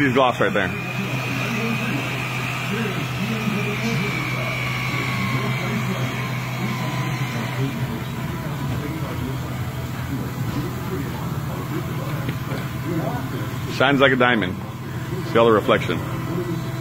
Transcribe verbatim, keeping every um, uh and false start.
These gloss right there. Shines like a diamond. See all the reflection.